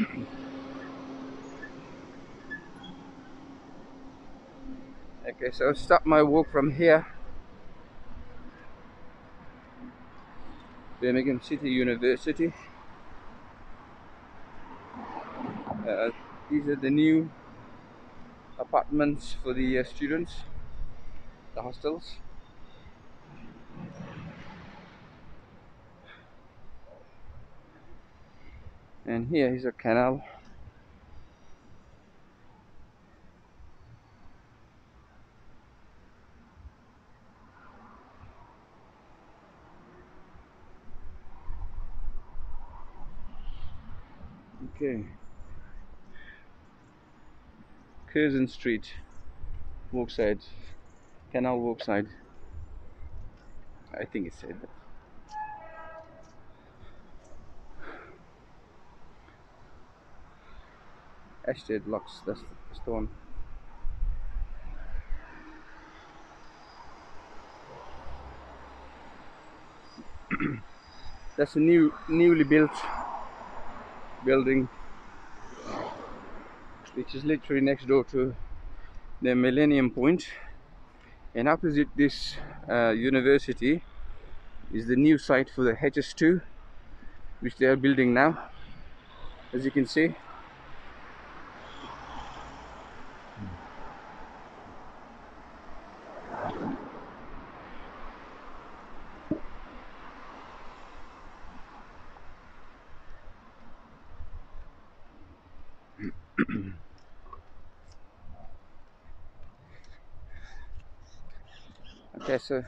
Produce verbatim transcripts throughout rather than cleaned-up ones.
Okay, so I'll start my walk from here, Birmingham City University. Uh, these are the new apartments for the uh, students, the hostels. And here is a canal. Okay, Curzon Street, Walkside, Canal Walkside. I think it said that. Estate Locks, that's, that's the one. That's a new, newly built building, which is literally next door to the Millennium Point. And opposite this uh, university is the new site for the H S two, which they are building now, as you can see. Okay, so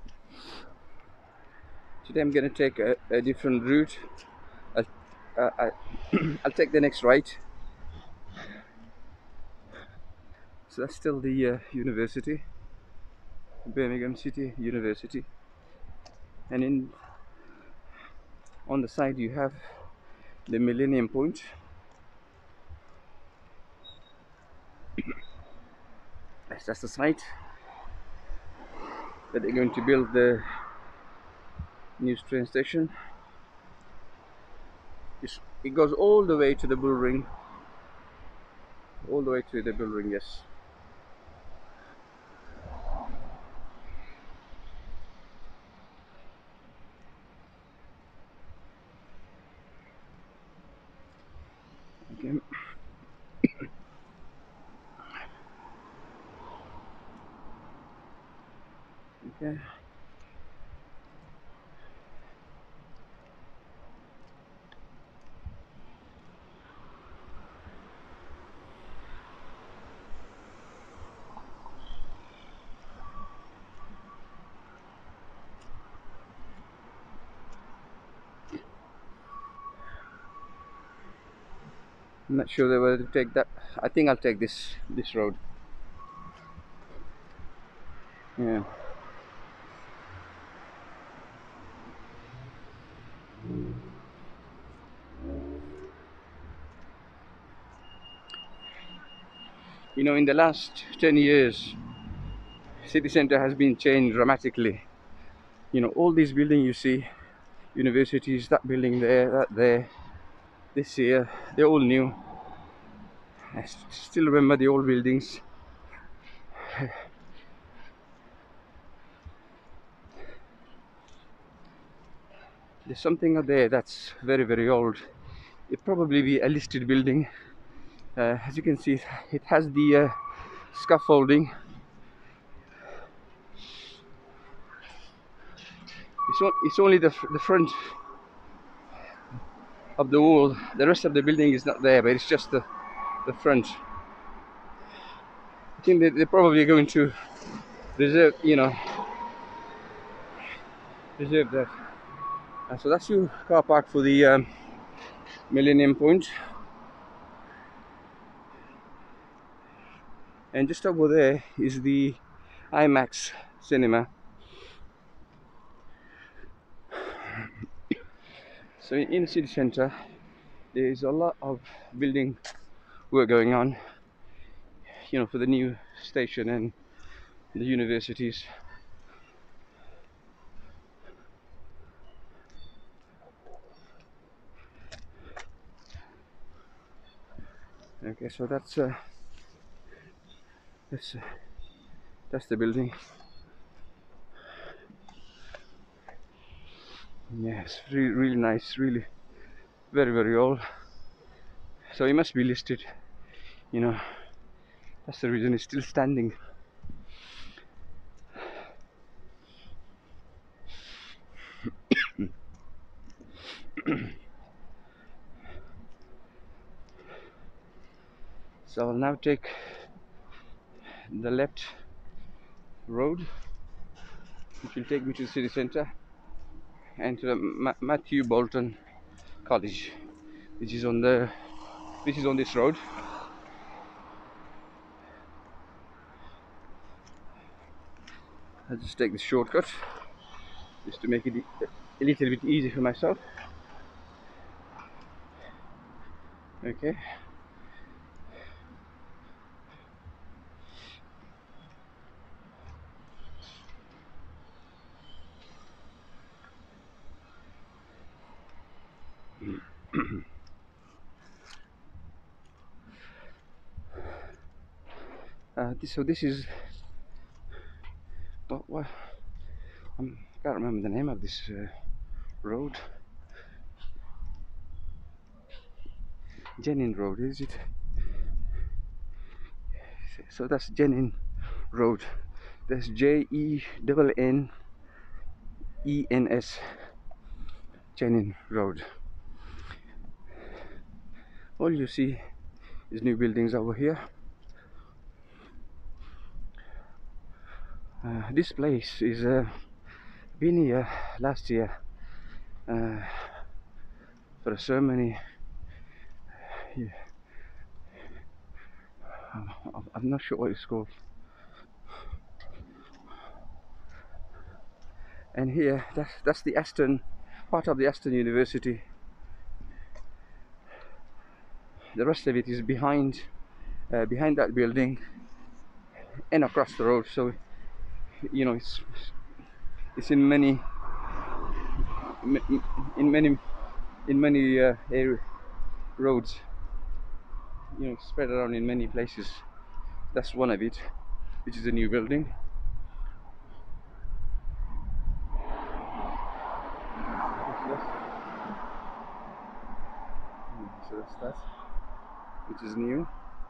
today I'm going to take a, a different route. I'll, uh, I, I'll take the next right. So that's still the uh, university, Birmingham City University, and in on the side you have the Millennium Point. That's, that's the site that they're going to build the new train station. It's, it goes all the way to the Bull Ring, all the way to the Bull Ring, yes. Okay. Okay. I'm not sure whether to take that. I think I'll take this this road. Yeah. You know, in the last ten years, city center has been changed dramatically. You know, all these buildings you see, universities, that building there, that there, this here, they're all new. I still remember the old buildings. There's something up there that's very, very old. It probably be a listed building. Uh, as you can see, it has the uh, scaffolding. It's, o it's only the, the front of the wall. The rest of the building is not there, but it's just the, the front. I think they, they're probably going to reserve, you know, reserve that. Uh, so that's your car park for the um, Millennium Point. And just over there is the IMAX cinema. So in the city centre, there is a lot of building work going on, you know, for the new station and the universities. Okay, so that's uh, that's uh, that's the building. Yes, really, really nice, really very very old. So it must be listed, you know. That's the reason it's still standing. So I'll now take the left road, which will take me to the city centre and to the Ma Matthew Bolton College, which is on the which is on this road. I'll just take the shortcut just to make it a little bit easy for myself. Okay. Uh, this, so this is what, what um, I can't remember the name of this uh, road. Jenin Road, is it? So that's Jenin Road. That's J E N N E N S. Jenin Road. All you see is new buildings over here. Uh, this place is uh, been here last year uh, for a ceremony. Yeah. I'm not sure what it's called. And here, that's that's the Aston, part of the Aston University. The rest of it is behind, uh, behind that building, and across the road. So, you know, it's it's in many, in many, in many uh, area, roads. You know, spread around in many places. That's one of it, which is a new building. So that's that, which is new.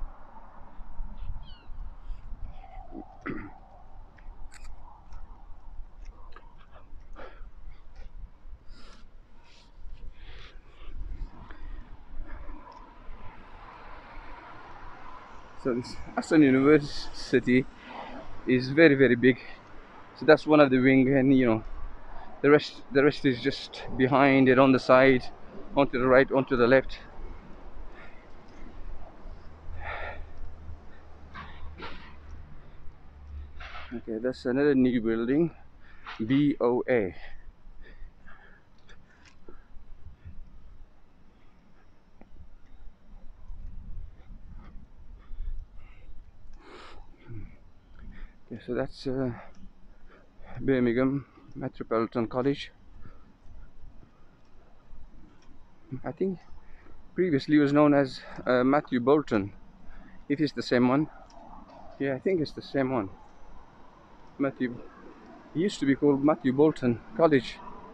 So this Aston University is very very big. So that's one of the wing, and you know, the rest the rest is just behind it, on the side, onto the right, onto the left. Okay, that's another new building, B O A. Okay, so that's uh, Birmingham Metropolitan College. I think previously was known as uh, Matthew Bolton. It is the same one. Yeah, I think it's the same one. Matthew. It used to be called Matthew Bolton College.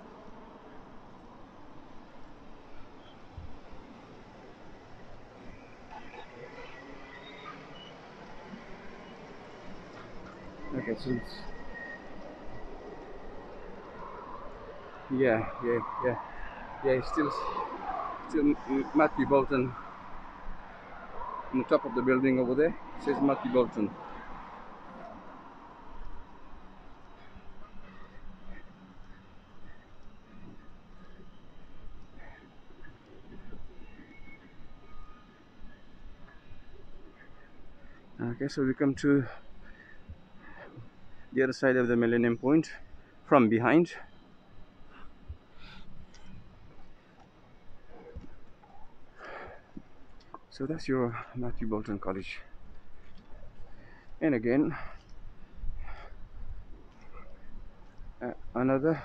Okay, so it's, yeah, yeah, yeah, yeah. It's still, still Matthew Bolton on the top of the building over there. It says Matthew Bolton. Okay, so we come to the other side of the Millennium Point from behind. So that's your Matthew Bolton College. And again, uh, another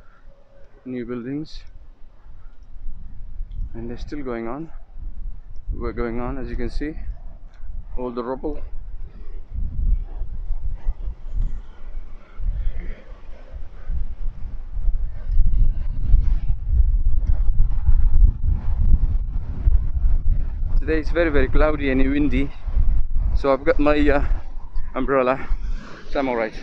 new buildings, and they're still going on work going on, as you can see. All the rubble. Today it's very very cloudy and windy, so I've got my uh, umbrella, so I'm alright.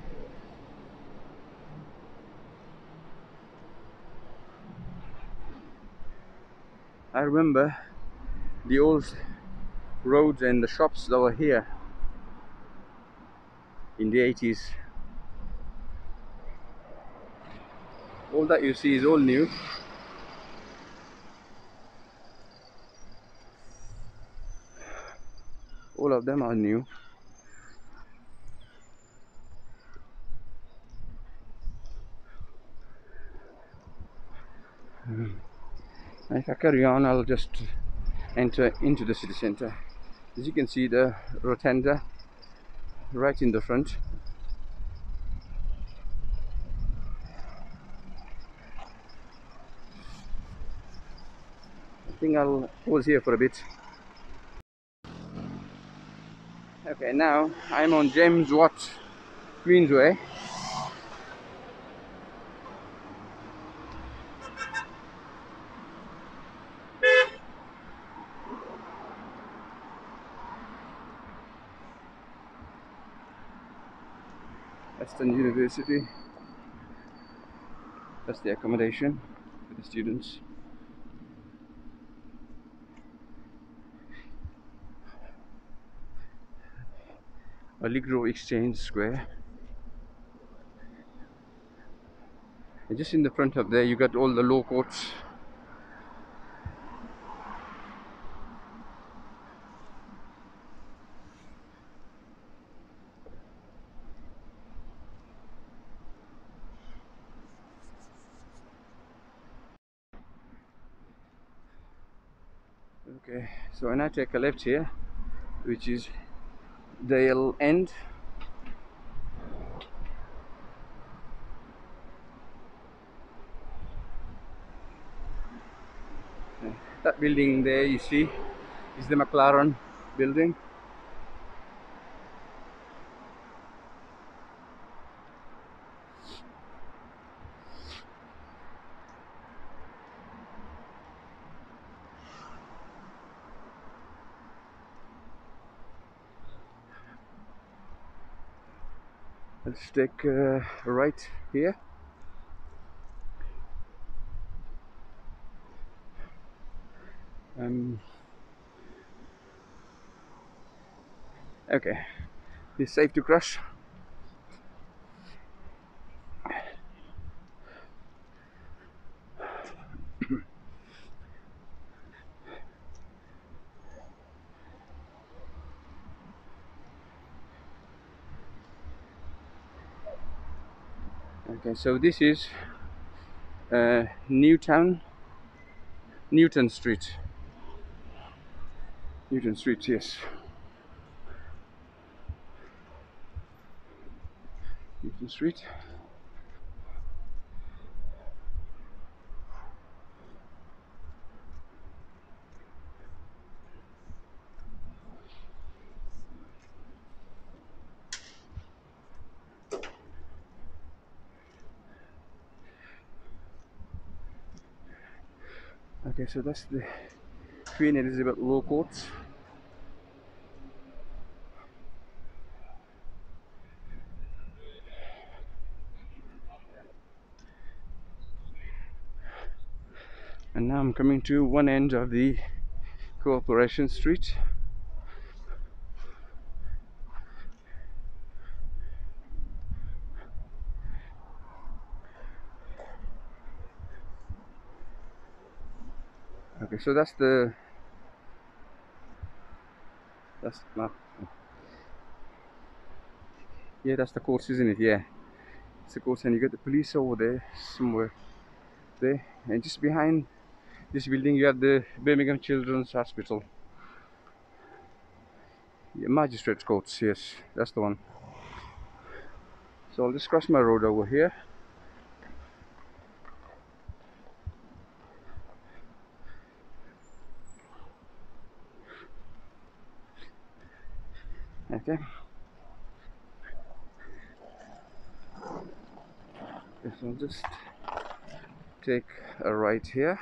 I remember the old roads and the shops that were here in the eighties. All that you see is all new. All of them are new. And if I carry on, I'll just enter into the city centre. As you can see, the rotunda right in the front. I think I'll pause here for a bit. Okay, now I'm on James Watt Queensway. Western University. That's the accommodation for the students. Allegro Exchange Square. And just in the front of there, you got all the law courts. Okay, so when I take a left here, which is Dale End. That building there you see is the McLaren building. Let's take uh, a right here. Um, okay, it's safe to cross. Okay, so this is uh, Newtown, Newton Street. Newton Street, yes. Newton Street. Okay, so that's the Queen Elizabeth Law Courts. And now I'm coming to one end of the Corporation Street. Okay, so that's the that's not yeah, that's the course, isn't it? Yeah, it's the course, and you got the police over there somewhere there, and just behind this building you have the Birmingham Children's Hospital. Yeah, Magistrates Courts, yes, that's the one. So I'll just cross my road over here. Okay, okay, so just take a right here.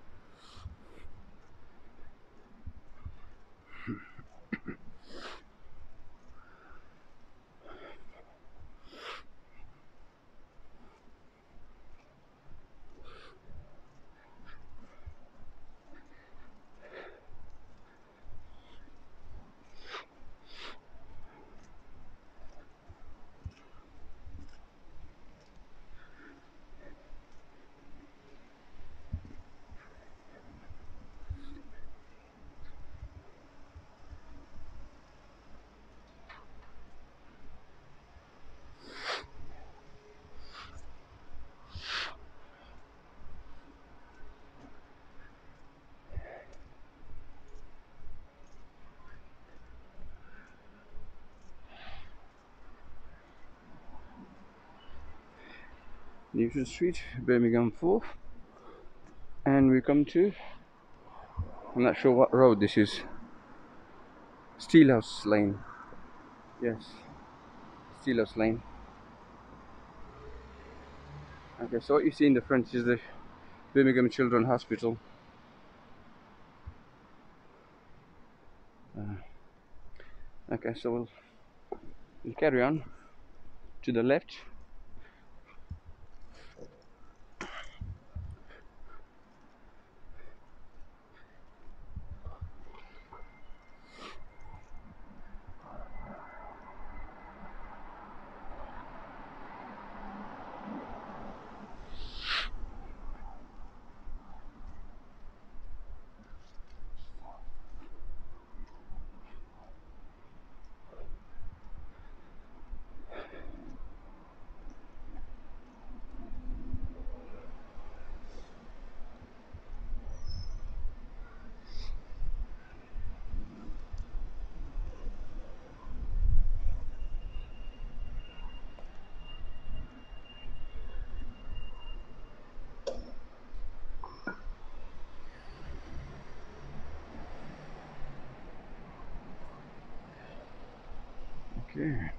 Newton Street, Birmingham four, and we come to, I'm not sure what road this is. Steelhouse Lane. Yes, Steelhouse Lane. Okay, so what you see in the front is the Birmingham Children's Hospital. Uh, okay, so we'll, we'll carry on to the left. Okay.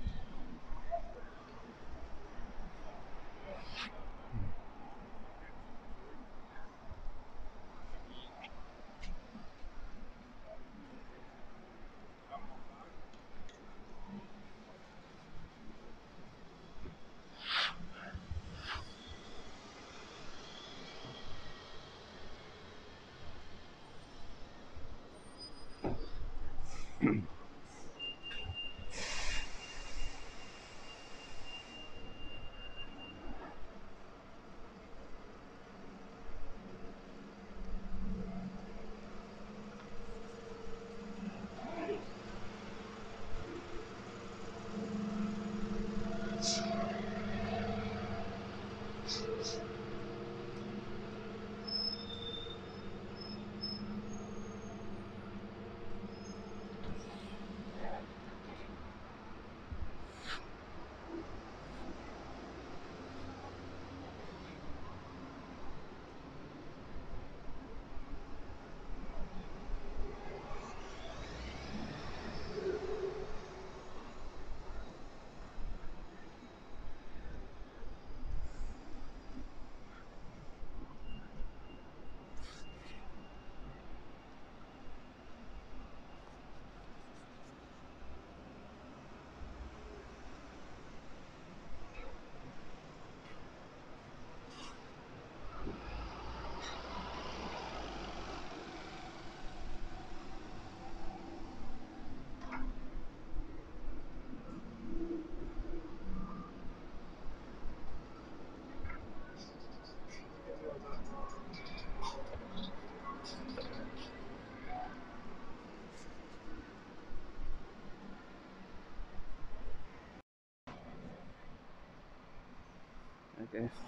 Okay.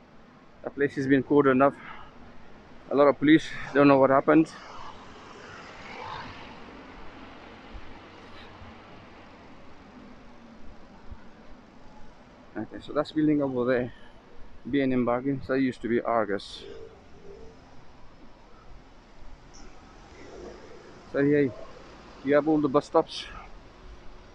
The place has been cordoned up. A lot of police don't know what happened. Okay, so that's building over there. B and M Bargains. That used to be Argus. So here you have all the bus stops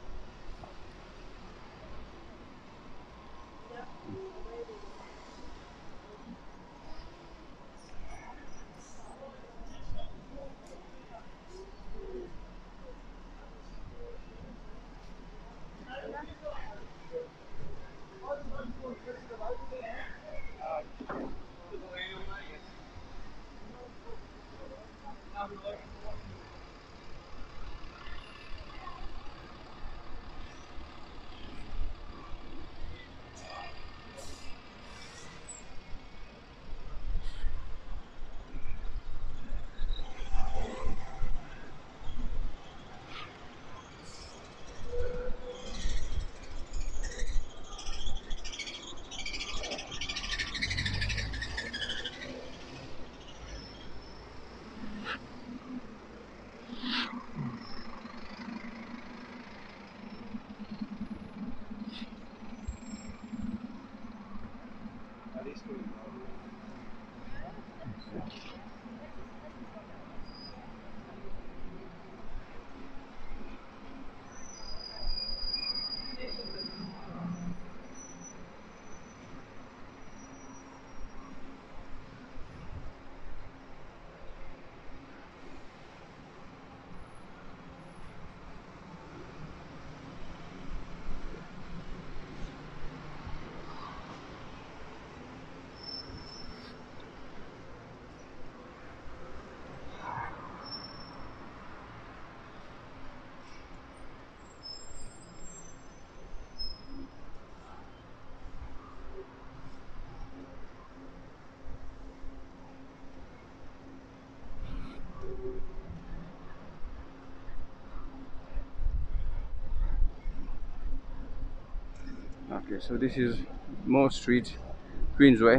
Okay, so this is Moore Street, Queensway.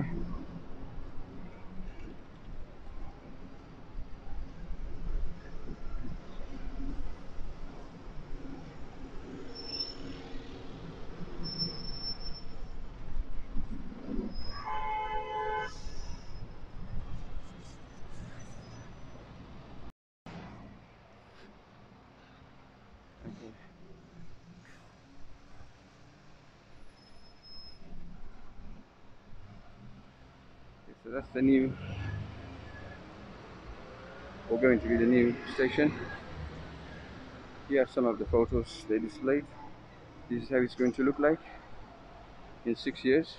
Okay. So that's the new, or going to be the new station. Here are some of the photos they displayed. This is how it's going to look like in six years.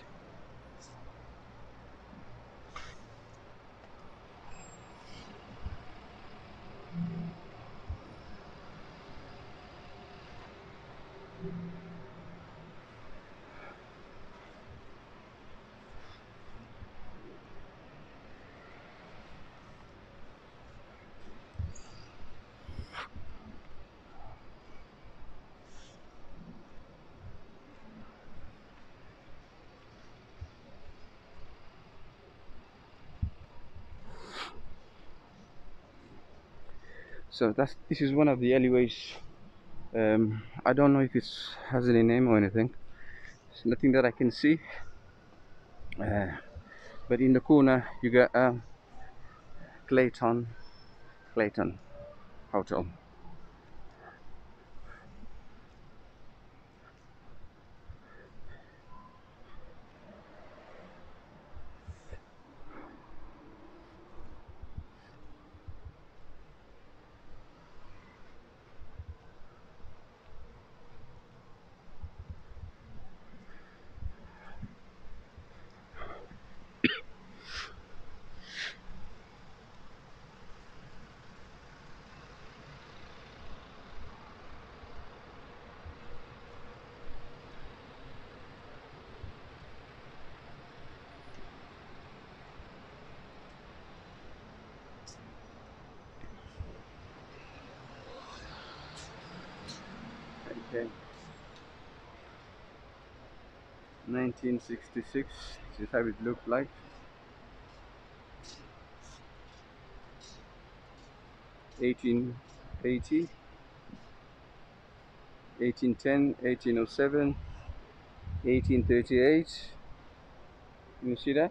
So that's this is one of the alleyways. Um, I don't know if it has any name or anything. It's nothing that I can see. Uh, but in the corner you got um, Clayton, Clayton Hotel. Okay. nineteen sixty-six. This is how it looked like. eighteen eighty, eighteen ten, eighteen oh seven, eighteen thirty-eight. Can you see that?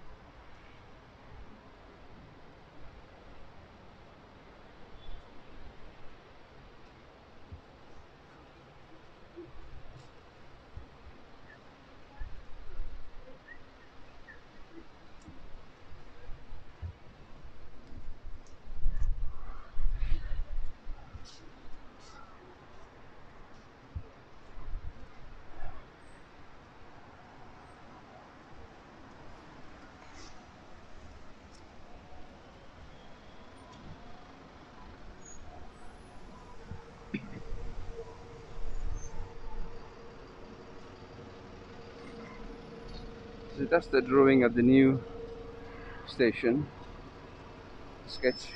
So that's the drawing of the new station sketch.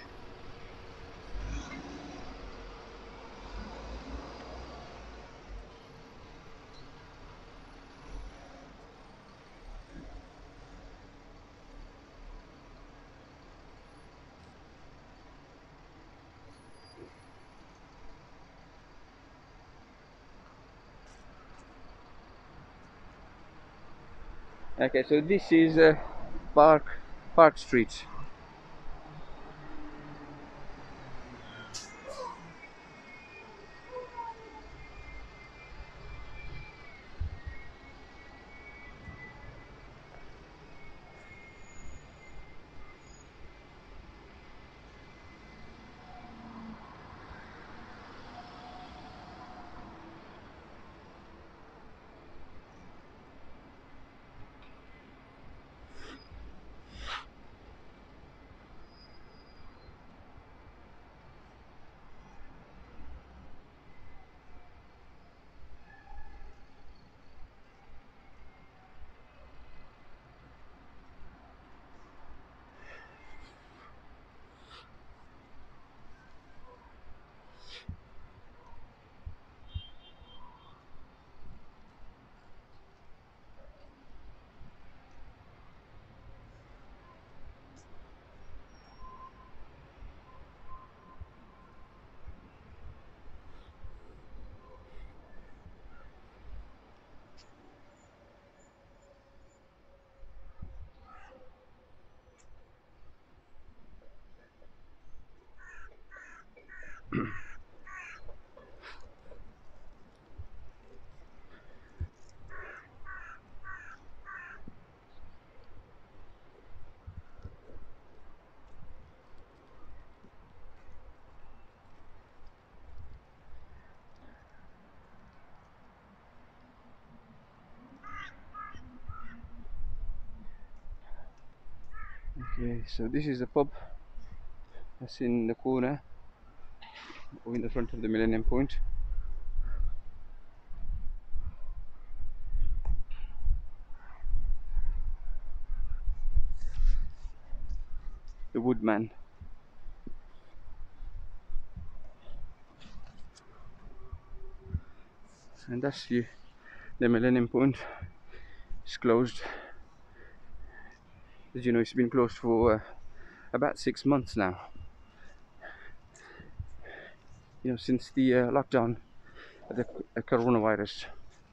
Okay, so this is uh, Park Park Street. Okay, so this is the pub that's in the corner or in the front of the Millennium Point. The Woodman. And that's the, the Millennium Point. It's closed. As you know, it's been closed for uh, about six months now. You know, since the uh, lockdown of the uh, coronavirus.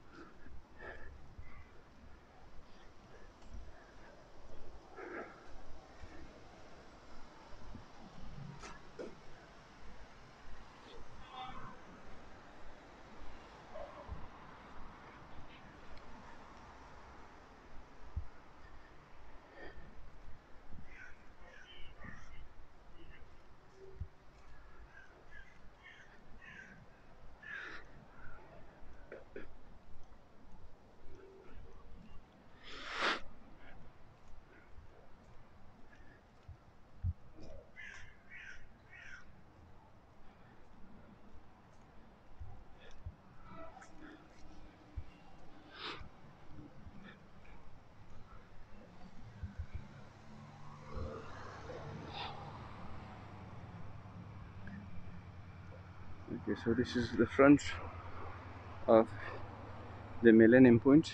Okay, so this is the front of the Millennium Point.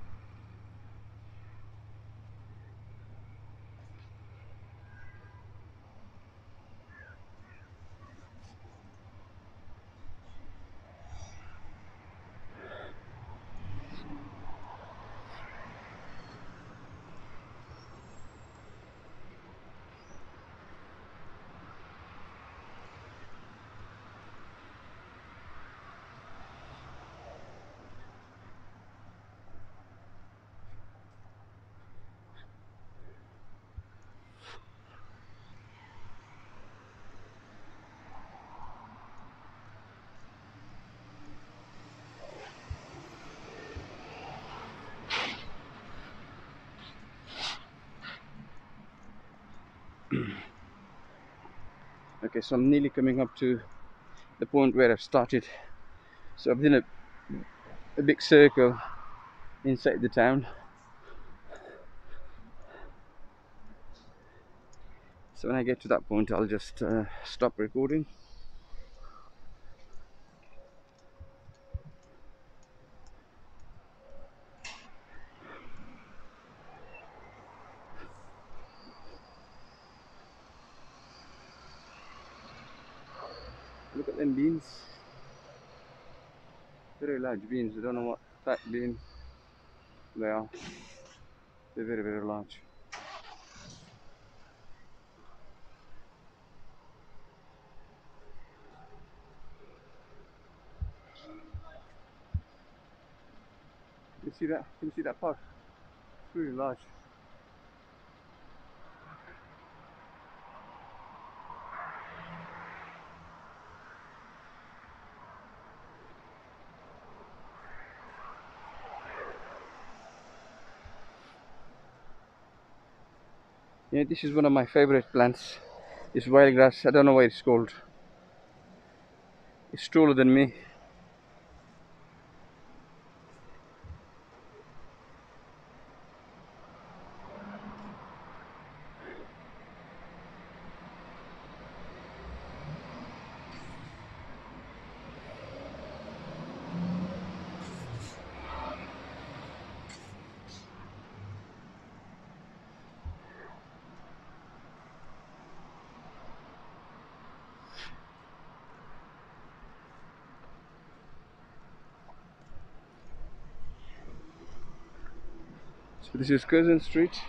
Okay, so I'm nearly coming up to the point where I've started. So I've done a, a big circle inside the town. So when I get to that point, I'll just uh, stop recording. Look at them beans. Very large beans. I don't know what type bean they are. They're very, very large. Can you see that? Can you see that pot? It's really large. Yeah, this is one of my favorite plants. It's wild grass. I don't know what it's called. It's taller than me. So this is Curzon Street.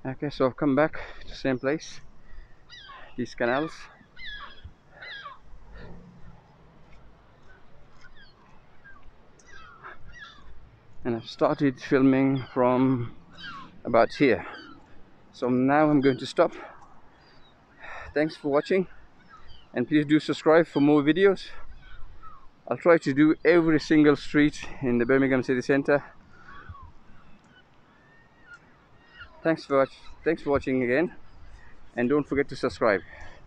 Okay, so I've come back to the same place, these canals. And I've started filming from about here. So now I'm going to stop. Thanks for watching, and please do subscribe for more videos. I'll try to do every single street in the Birmingham City Centre. Thanks for, thanks for watching again, and don't forget to subscribe.